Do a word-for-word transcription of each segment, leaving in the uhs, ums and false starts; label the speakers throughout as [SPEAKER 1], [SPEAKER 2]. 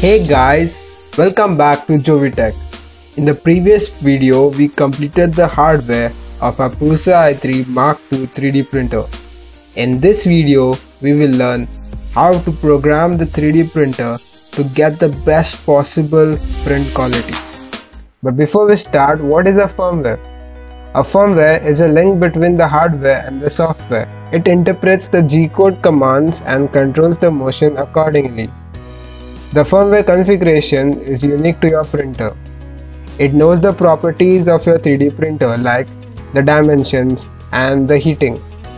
[SPEAKER 1] Hey guys, welcome back to Jovitech. In the previous video, we completed the hardware of our Prusa i three Mark two three D printer. In this video, we will learn how to program the three D printer to get the best possible print quality. But before we start, what is a firmware? A firmware is a link between the hardware and the software. It interprets the G-code commands and controls the motion accordingly. The firmware configuration is unique to your printer. It knows the properties of your three D printer like the dimensions and the heating.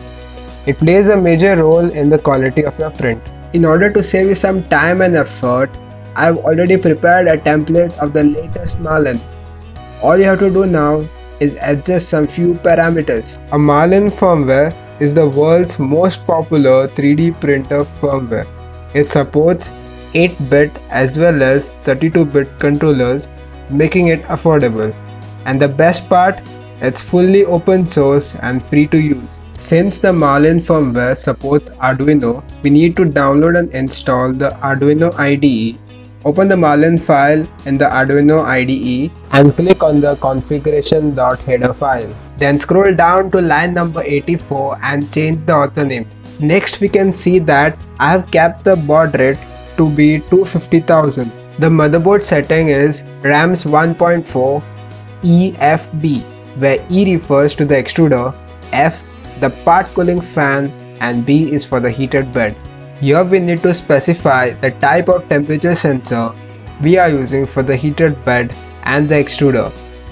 [SPEAKER 1] It plays a major role in the quality of your print. In order to save you some time and effort, I have already prepared a template of the latest Marlin. All you have to do now is adjust some few parameters. A Marlin firmware is the world's most popular three D printer firmware. It supports eight bit as well as thirty-two bit controllers, making it affordable. And the best part, it's fully open source and free to use. Since the Marlin firmware supports Arduino, we need to download and install the Arduino I D E. Open the Marlin file in the Arduino I D E and click on the configuration.header file. Then scroll down to line number eighty-four and change the author name. Next, we can see that I have kept the baud rate to be two hundred fifty thousand. The motherboard setting is RAMs one point four E F B, where E refers to the extruder, F the part cooling fan, and B is for the heated bed. Here we need to specify the type of temperature sensor we are using for the heated bed and the extruder.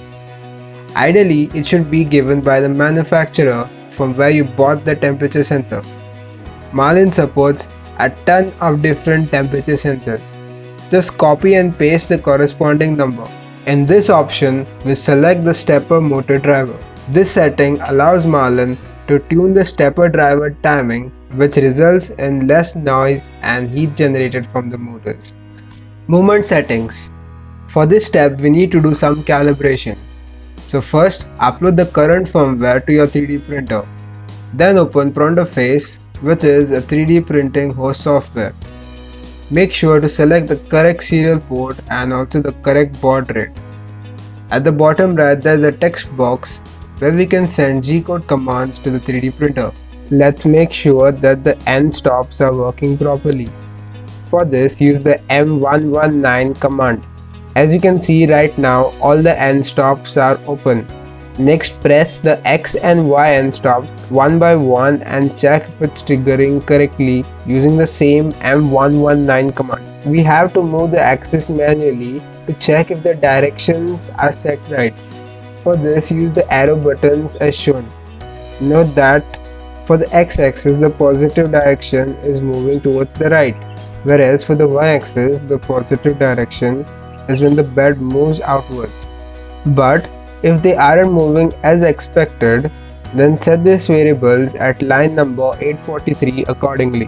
[SPEAKER 1] Ideally, it should be given by the manufacturer from where you bought the temperature sensor. Marlin supports a ton of different temperature sensors. Just copy and paste the corresponding number. In this option, we select the stepper motor driver. This setting allows Marlin to tune the stepper driver timing, which results in less noise and heat generated from the motors. Movement settings. For this step, we need to do some calibration. So first, upload the current firmware to your three D printer. Then open Prontoface, which is a three D printing host software. Make sure to select the correct serial port and also the correct baud rate. At the bottom right, there is a text box where we can send G-code commands to the three D printer. Let's make sure that the end stops are working properly. For this, use the M one one nine command. As you can see right now, all the end stops are open. Next, press the X and Y end stops one by one and check if it's triggering correctly using the same M one one nine command. We have to move the axis manually to check if the directions are set right. For this, use the arrow buttons as shown. Note that for the x-axis, the positive direction is moving towards the right, whereas for the y-axis, the positive direction is when the bed moves outwards. But if they aren't moving as expected, then set these variables at line number eight forty-three accordingly.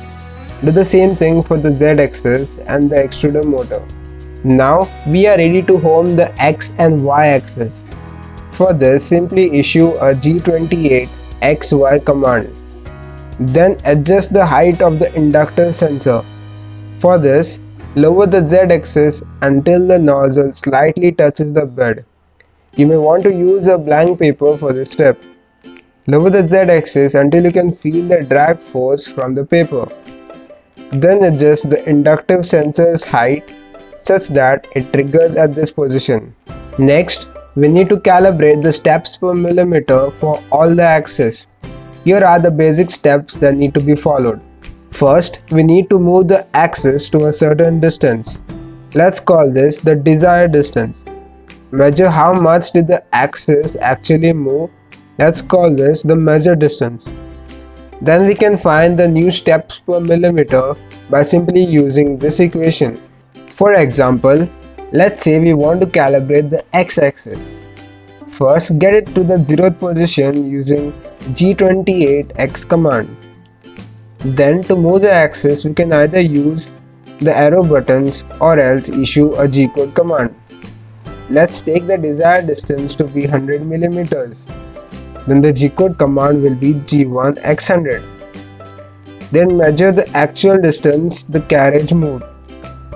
[SPEAKER 1] Do the same thing for the z-axis and the extruder motor. Now we are ready to home the x and y axis. For this, simply issue a G twenty-eight X Y command. Then adjust the height of the inductor sensor. For this, lower the z-axis until the nozzle slightly touches the bed. You may want to use a blank paper for this step. Lower the z-axis until you can feel the drag force from the paper. Then adjust the inductive sensor's height such that it triggers at this position. Next, we need to calibrate the steps per millimeter for all the axes. Here are the basic steps that need to be followed. First, we need to move the axis to a certain distance. Let's call this the desired distance. Measure how much did the axis actually move. Let's call this the measured distance. Then we can find the new steps per millimeter by simply using this equation. For example, let's say we want to calibrate the x-axis. First, get it to the zeroth position using G twenty-eight X command. Then to move the axis, we can either use the arrow buttons or else issue a G-code command. Let's take the desired distance to be one hundred millimeters. Then the G-code command will be G one X one hundred. Then measure the actual distance the carriage moved.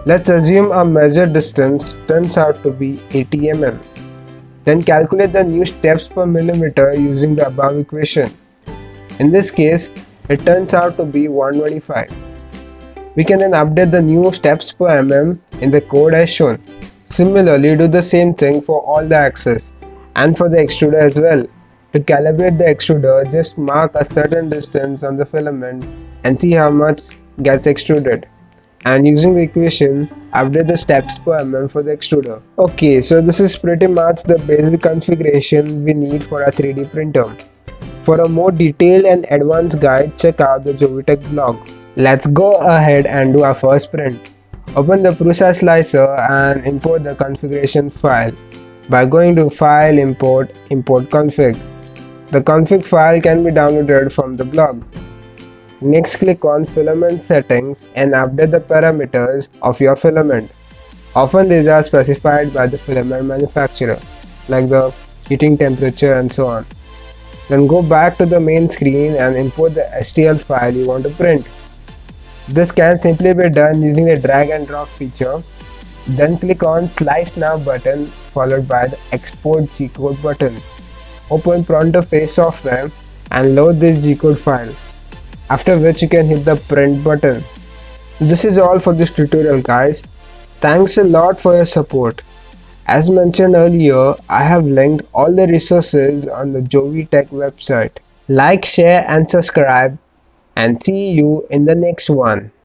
[SPEAKER 1] Let's assume our measured distance turns out to be eighty millimeters. Then calculate the new steps per millimeter using the above equation. In this case, it turns out to be one hundred twenty-five. We can then update the new steps per mm in the code as shown. Similarly, do the same thing for all the axes and for the extruder as well. To calibrate the extruder, just mark a certain distance on the filament and see how much gets extruded. And using the equation, update the steps per mm for the extruder. Okay, so this is pretty much the basic configuration we need for a three D printer. For a more detailed and advanced guide, check out the Jovitech blog. Let's go ahead and do our first print. Open the Prusa slicer and import the configuration file by going to File, Import, Import Config. The config file can be downloaded from the blog. Next, click on Filament Settings and update the parameters of your filament. Often these are specified by the filament manufacturer, like the heating temperature and so on. Then go back to the main screen and import the H T M L file you want to print. This can simply be done using the drag and drop feature. Then click on Slice Now button followed by the Export G-code button. Open ProntoFace software and load this G-code file, after which you can hit the print button. This is all for this tutorial, guys. Thanks a lot for your support. As mentioned earlier, I have linked all the resources on the Jovitech website. Like, share and subscribe, and see you in the next one.